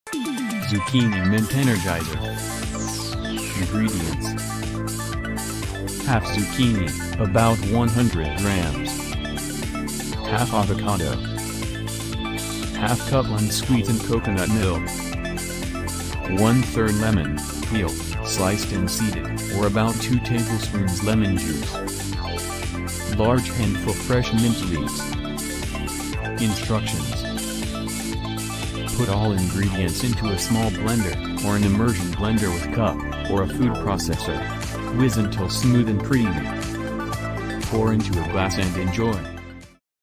Zucchini mint Energizer. Ingredients: half zucchini, about 100 grams, half avocado, half cup unsweetened coconut milk, 1/3 lemon, peeled, sliced and seeded, or about 2 tablespoons lemon juice, large handful fresh mint leaves. Instructions: put all ingredients into a small blender, or an immersion blender with cup, or a food processor. Whiz until smooth and creamy. Pour into a glass and enjoy.